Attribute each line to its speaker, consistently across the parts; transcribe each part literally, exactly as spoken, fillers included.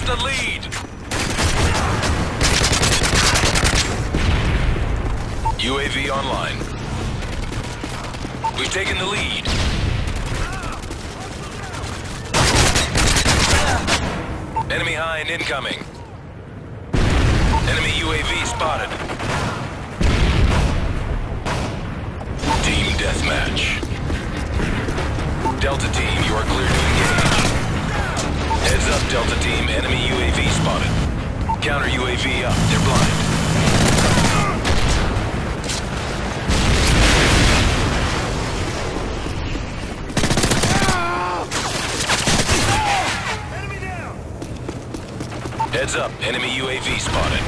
Speaker 1: the lead. U A V online. We've taken the lead. Enemy hind incoming. Enemy U A V spotted. Team deathmatch. Delta team, you are clear to engage. Heads up, Delta team, enemy U A V spotted. Counter U A V up, they're blind. Heads up, enemy U A V spotted.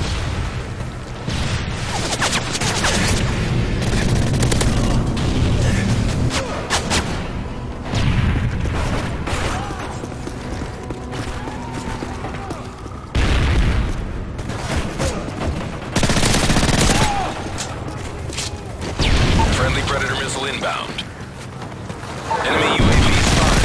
Speaker 1: Friendly Predator missile inbound. Enemy U A V spotted.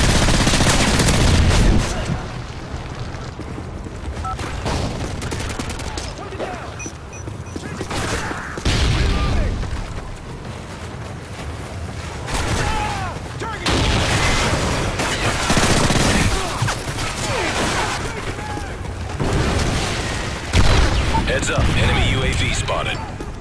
Speaker 1: Heads up, enemy U A V spotted.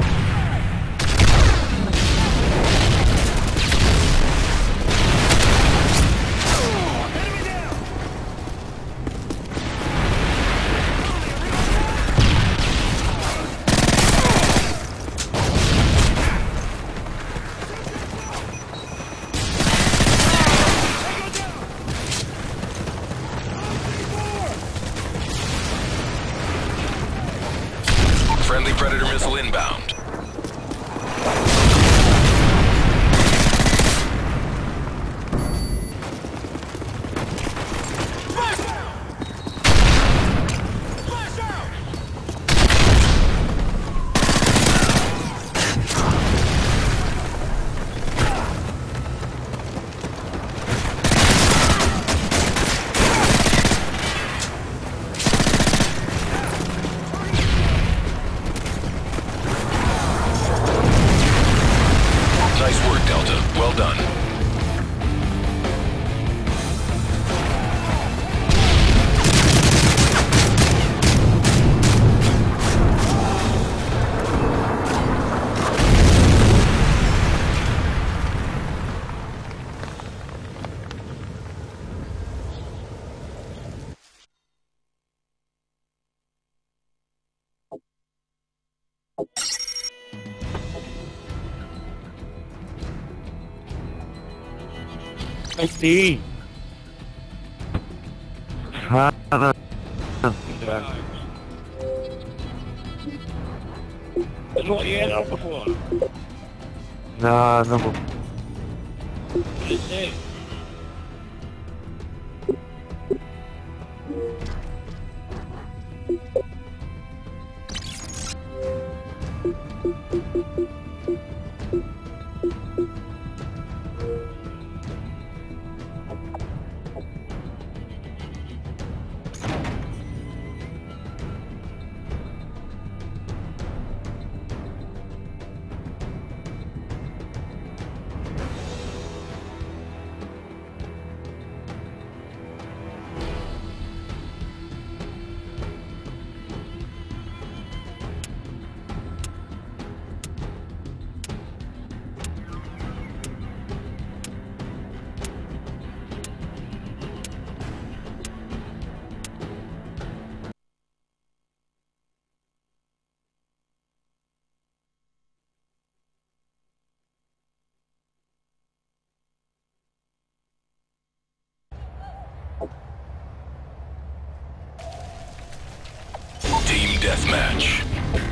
Speaker 1: Friendly Predator missile inbound. Nice work, Delta. Well done.
Speaker 2: I see. Huh? That's what you had up before. No, no. What is that? Team deathmatch.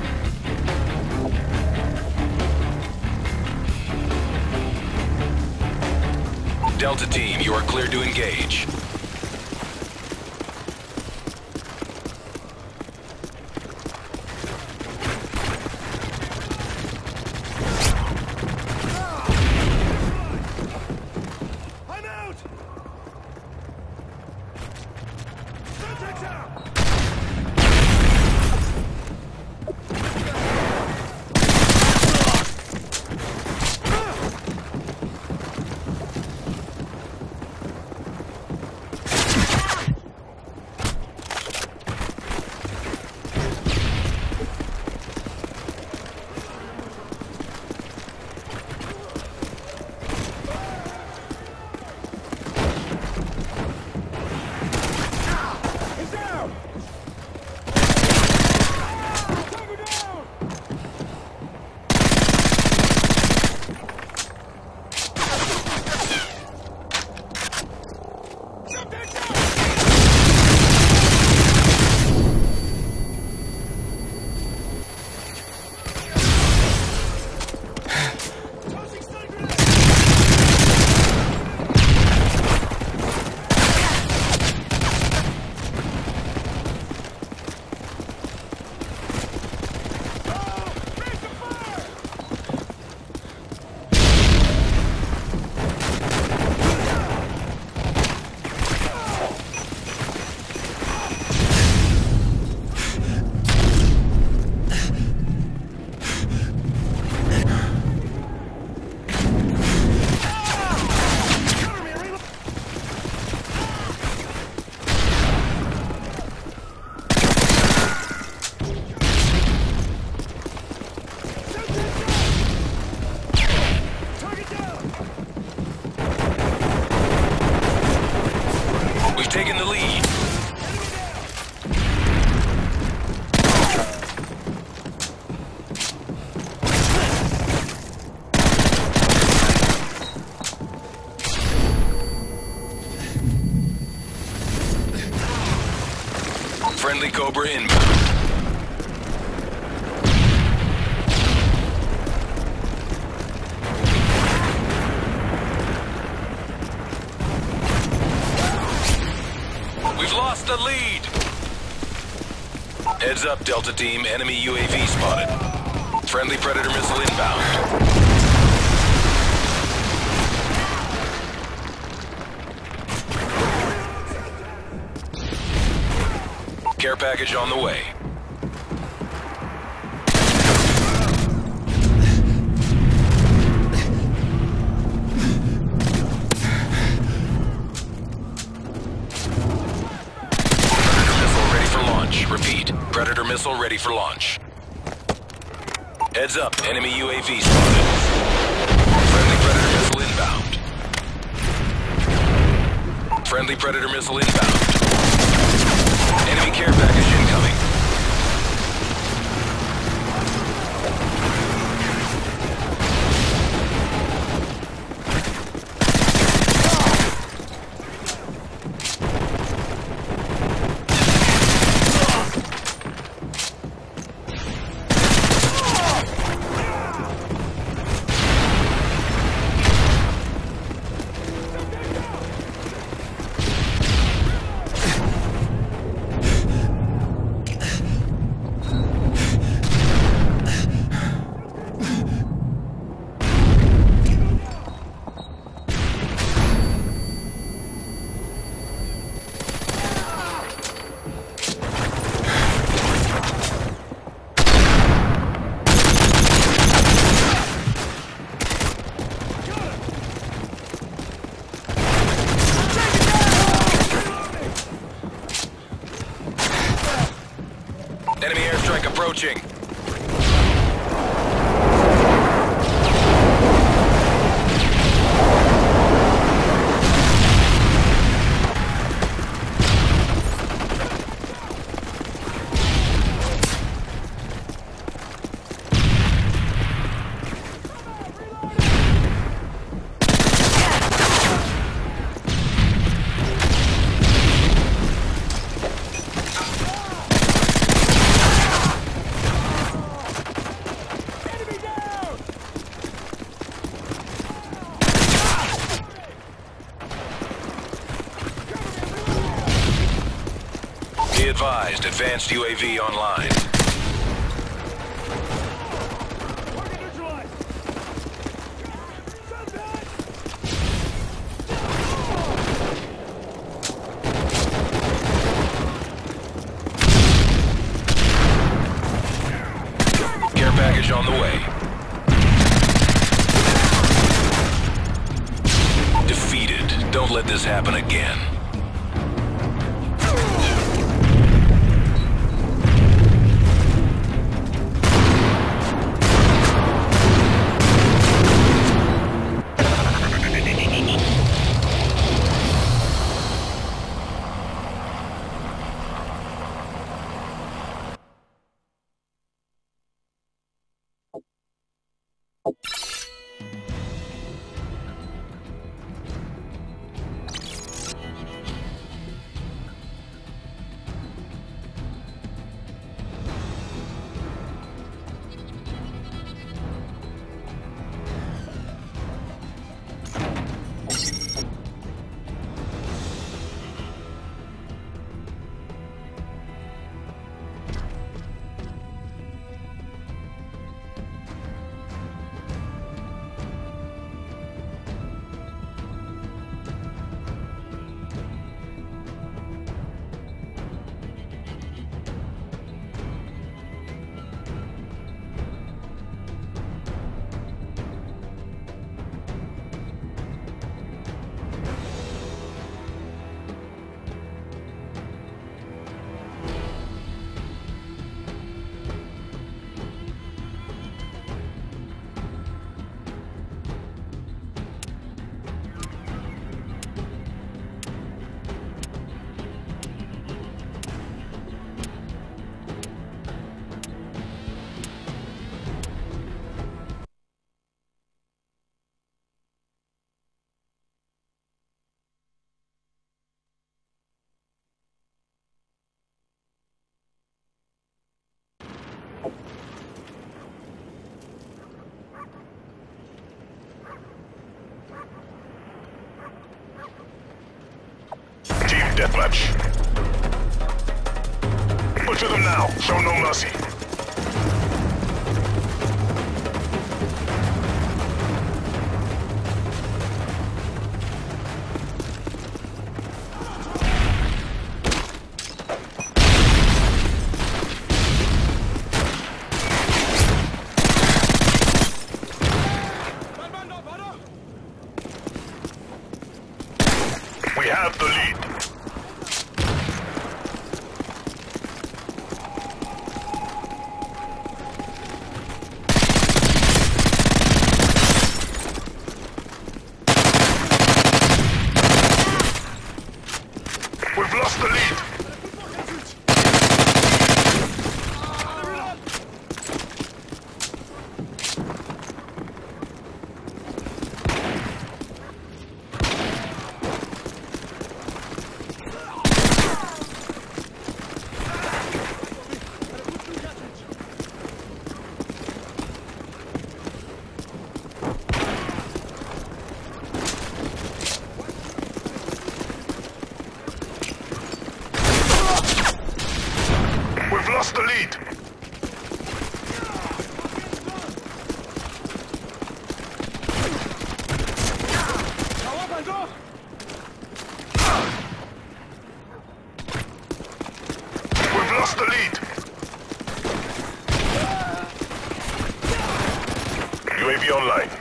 Speaker 2: Delta team, you are clear to engage.
Speaker 3: I'm out! Subjects out!
Speaker 1: Heads up, Delta Team. Enemy U A V spotted. Friendly Predator missile inbound. Care package on the way. Repeat, Predator missile ready for launch. Heads up, enemy U A V spotted. Friendly Predator missile inbound. Friendly Predator missile inbound. Enemy care package incoming. Enemy airstrike approaching. Be advised, advanced U A V online. Care package on the way. Defeated. Don't let this happen again.
Speaker 3: Deathmatch. Put to them now. Show no mercy. We have the lead. We've lost the lead. We've lost the lead. We've lost the lead. U A V online.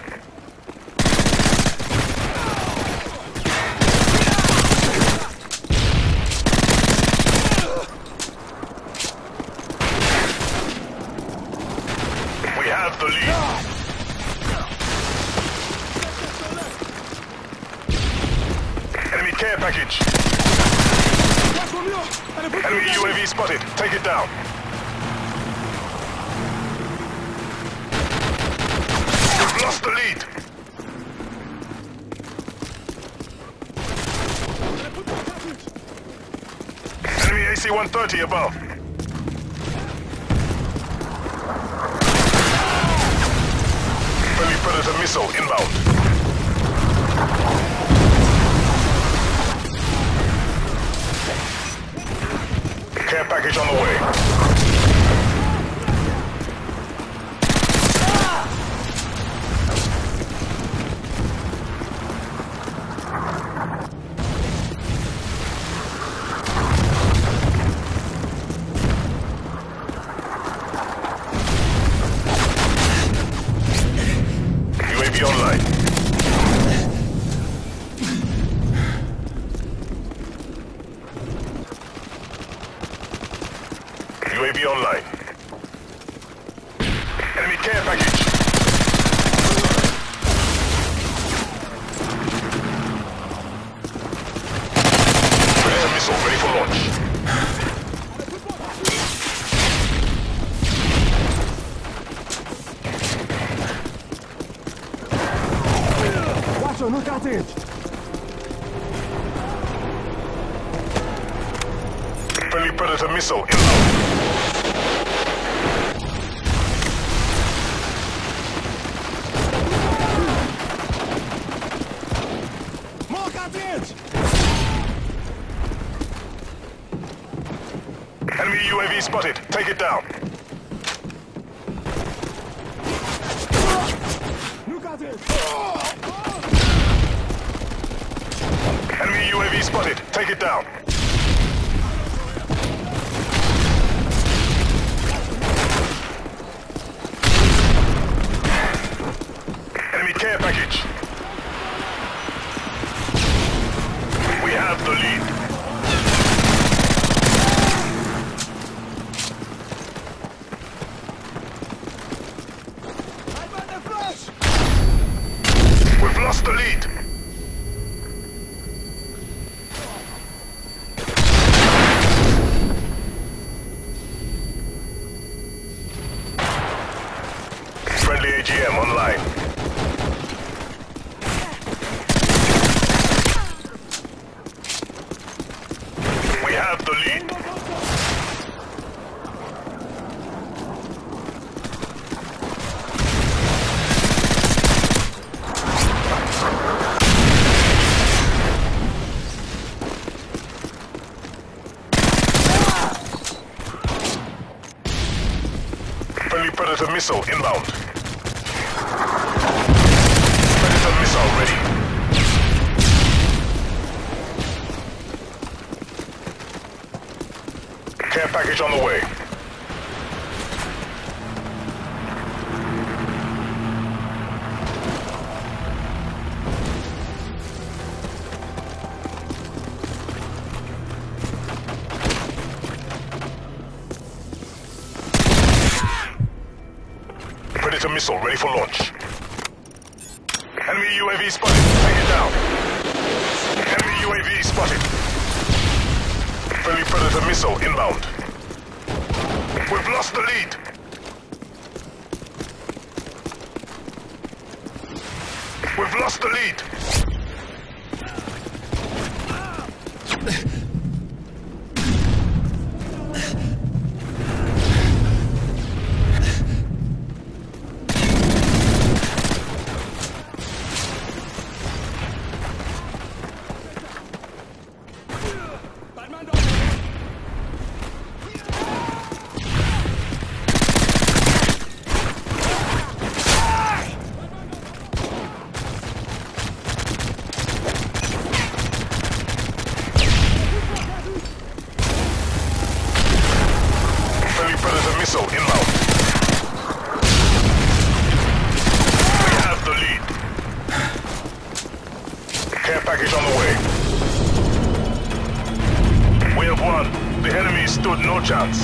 Speaker 3: We have the lead. Enemy care package. Enemy U A V spotted. Take it down. We've lost the lead. Enemy A C one thirty above. Friendly Predator missile inbound. Care package on the way. U A V online. U A V online. Enemy care package. Predator missile ready for launch.
Speaker 4: No cartridge!
Speaker 3: Friendly Predator missile inbound.
Speaker 4: More cartridge!
Speaker 3: Enemy U A V spotted. Take it down.
Speaker 4: New cartridge!
Speaker 3: Enemy U A V spotted. Take it down. Enemy care package. We have the lead.
Speaker 4: I'm on the flash!
Speaker 3: We've lost the lead. Friendly A G M online. We have the lead. Friendly Predator missile inbound. Predator missile ready. Care package on the way. Predator missile ready for launch. Enemy U A V spotted. Take it down. Enemy U A V spotted. Friendly Predator missile inbound. We've lost the lead. We've lost the lead. Missile inbound. We have the lead. Care package on the way. We have won. The enemy stood no chance.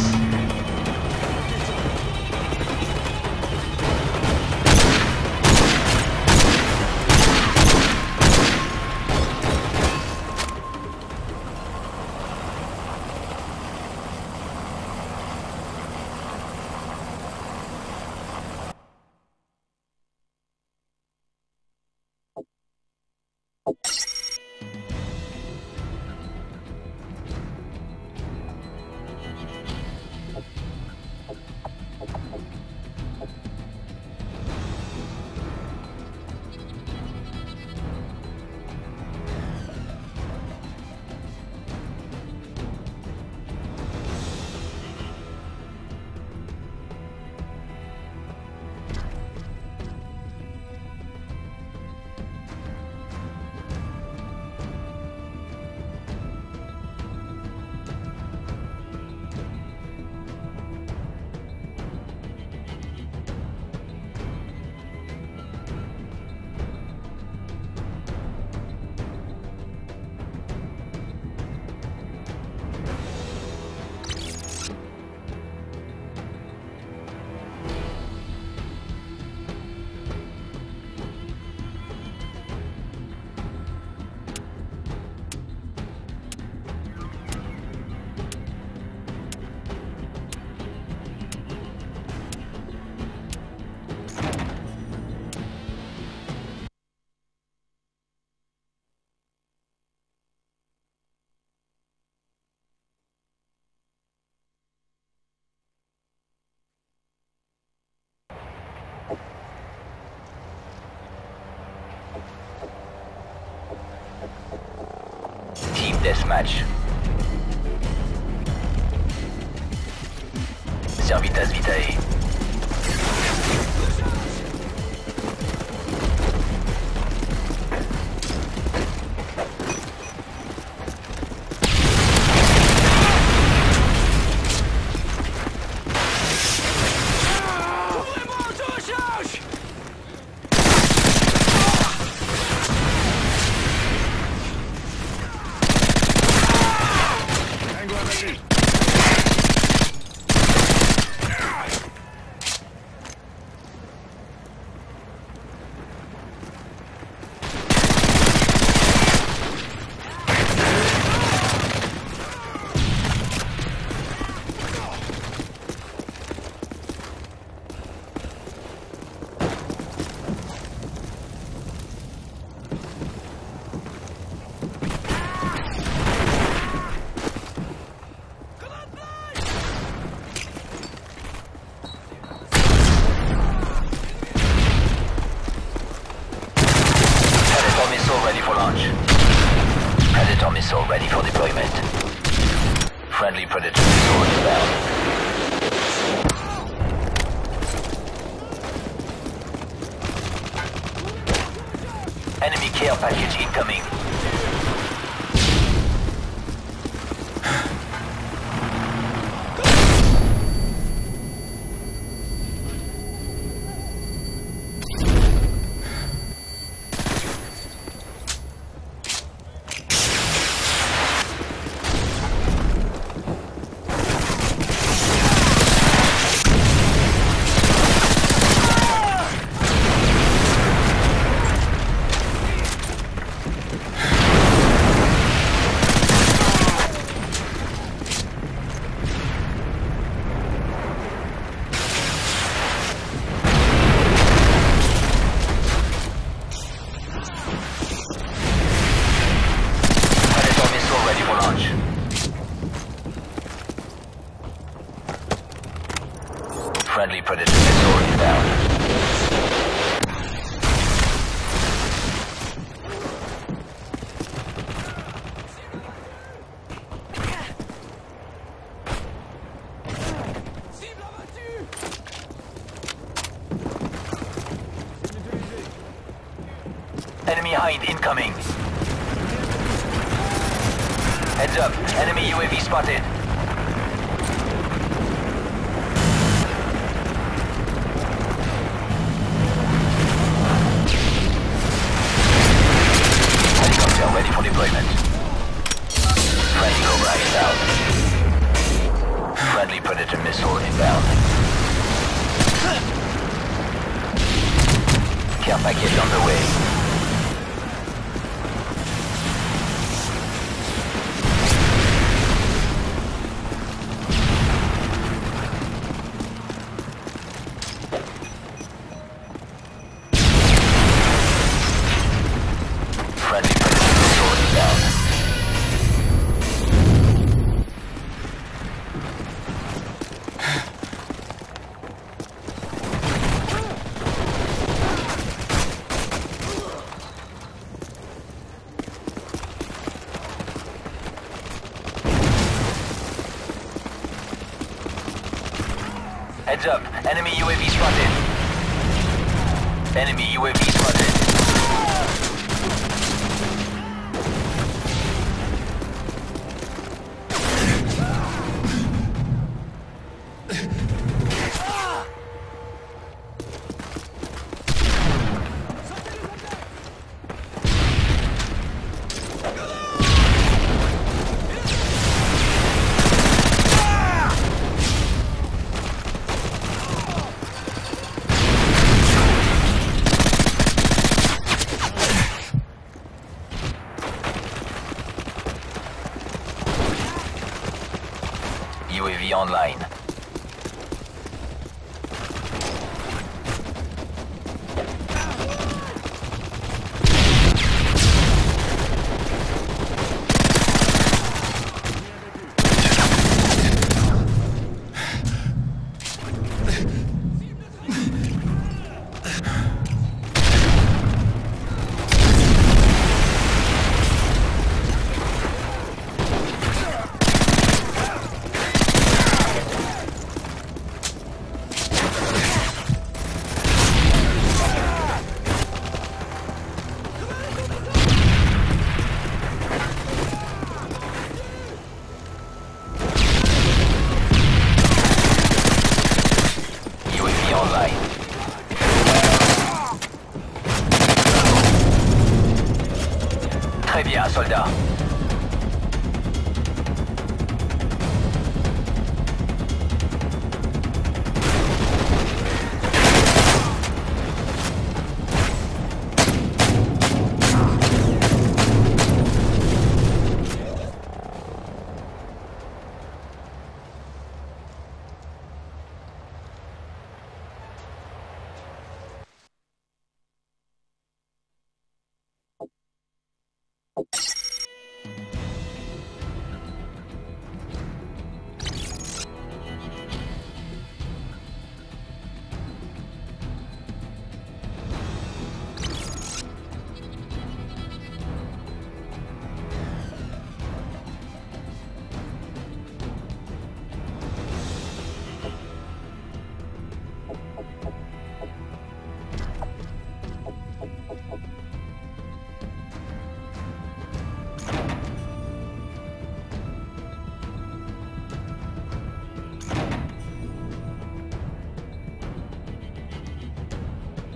Speaker 5: Team Deathmatch. Servitas Vitae. Predator missile ready for deployment. Friendly Predator missile inbound. Care package incoming. Friendly Predator missile inbound. Enemy Hind incoming. Heads up, enemy U A V spotted. Ready for deployment. Friendly Cobra inbound. Friendly Predator missile inbound. Care package on the way. Friendly Predator missile inbound. Heads up, enemy U A V spotted. Enemy U A V spotted. U A V online. Très bien, soldat.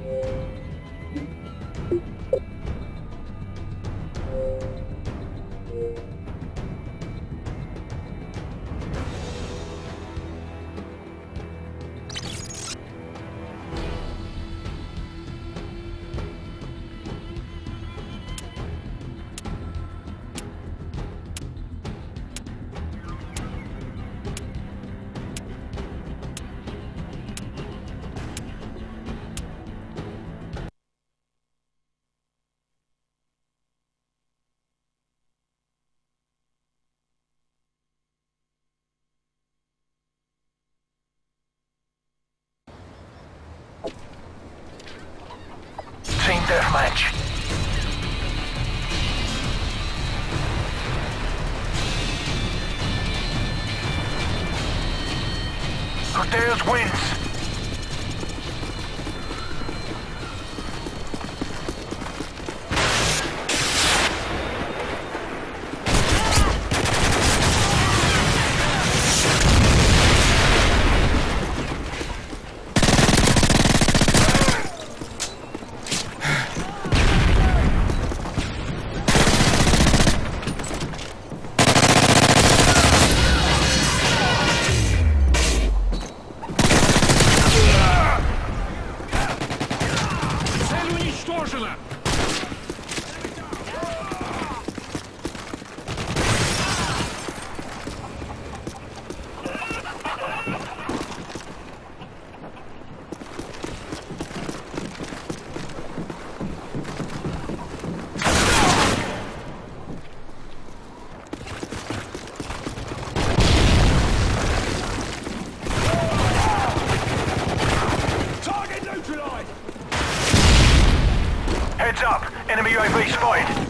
Speaker 5: Team deathmatch. Cortez wins. Heads up, enemy U A V spotted.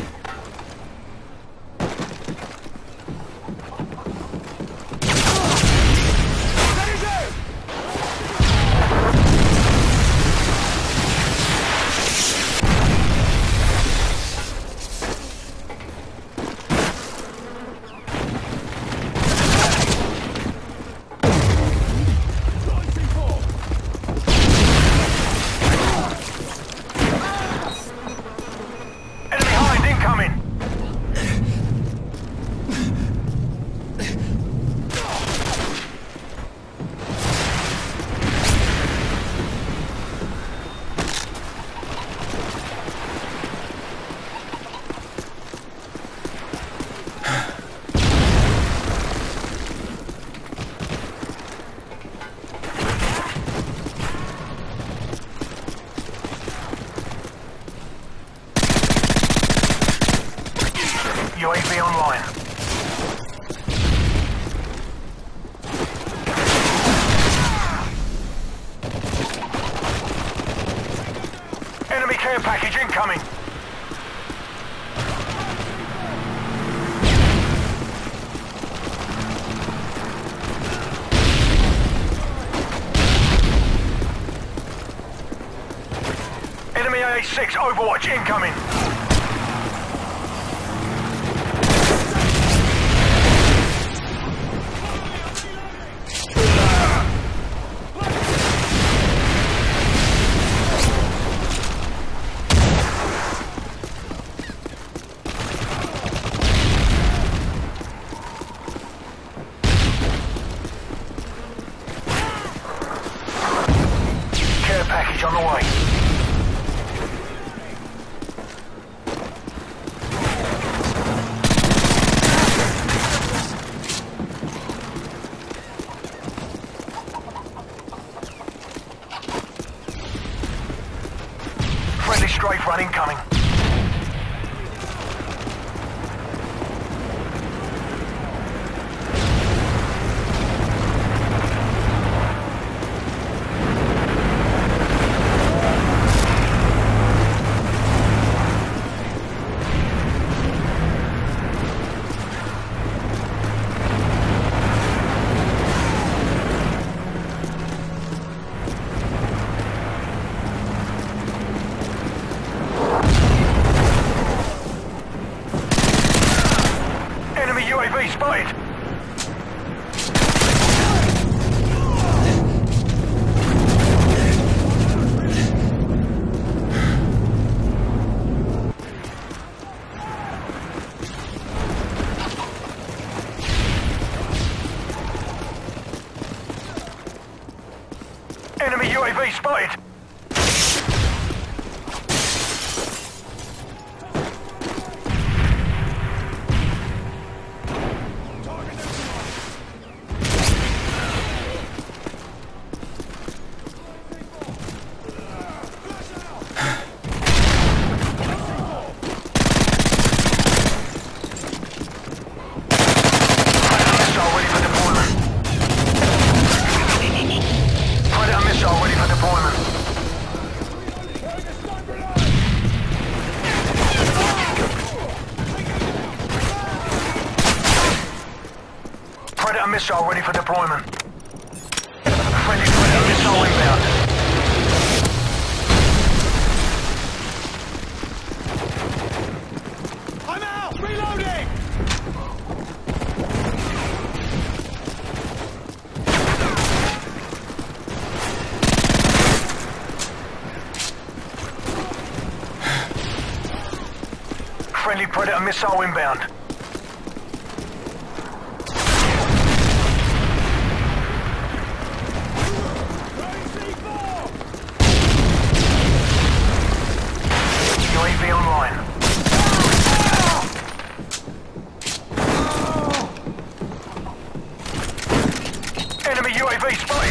Speaker 5: U A V online. Enemy care package incoming. Enemy A H six Overwatch incoming. Package on the way. Friendly strafe run incoming. missile ready for deployment. Friendly Predator missile inbound.
Speaker 4: I'm out! Reloading!
Speaker 5: Friendly Predator missile inbound. U A V online. Enemy U A V spotted.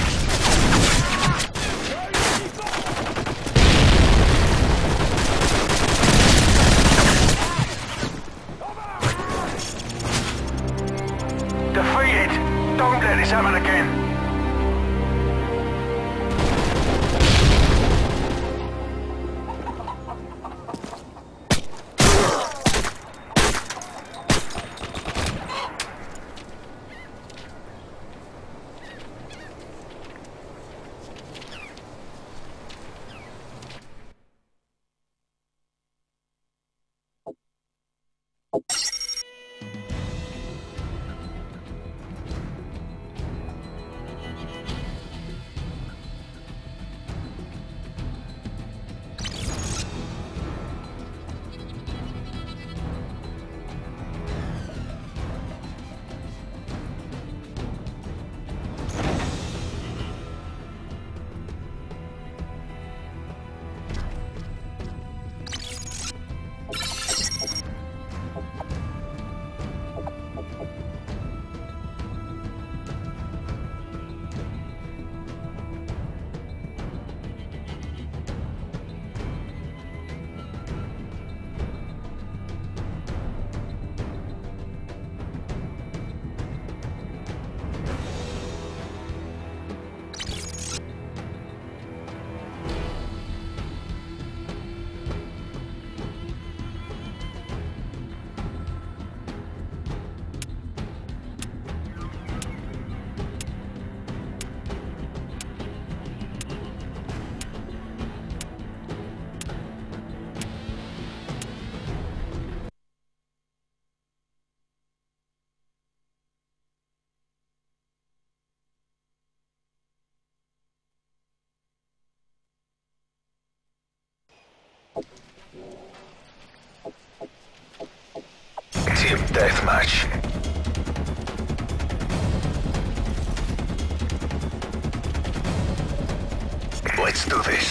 Speaker 5: Defeated. Don't let this happen again. Team deathmatch. Let's do this.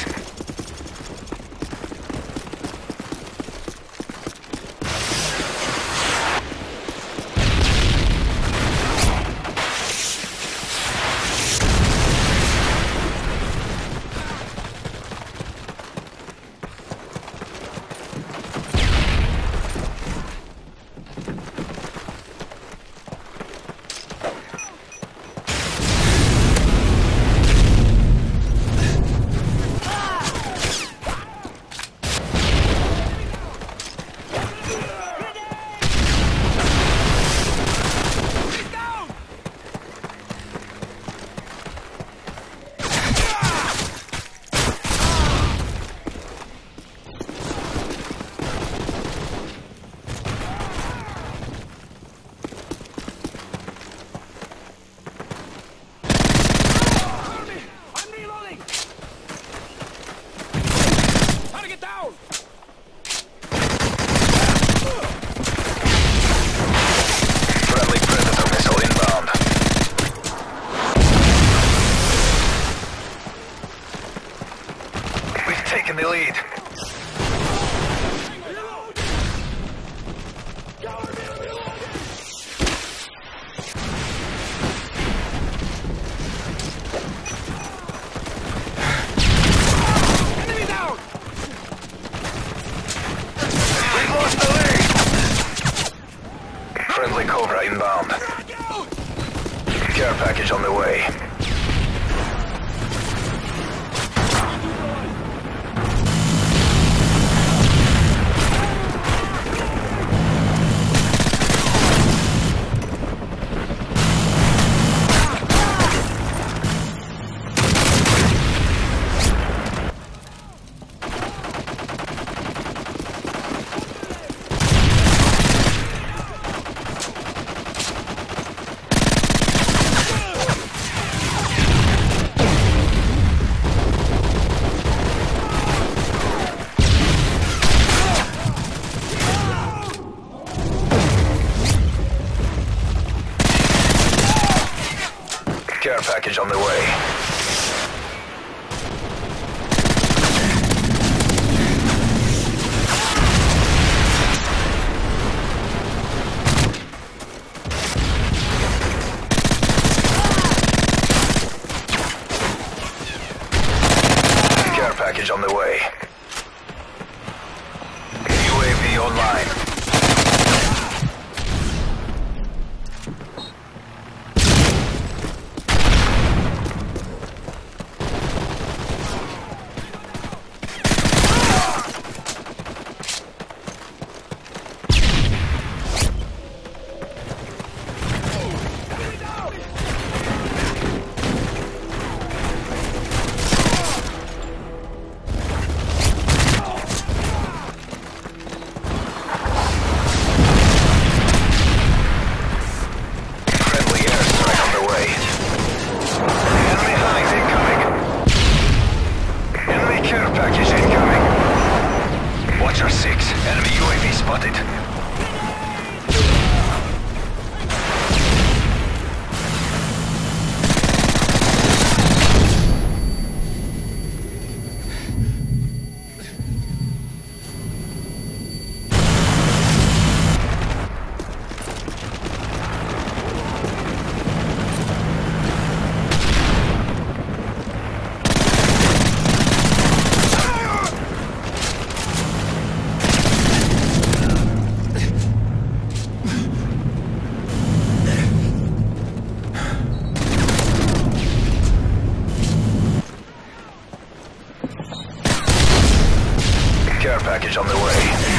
Speaker 5: Taking the lead.
Speaker 4: Enemy down!
Speaker 5: We've lost the lead. Friendly Cobra inbound. Care package on the way. package on the way. Care package on the way. U A V online. Enemy U A V spotted. Care package on the way.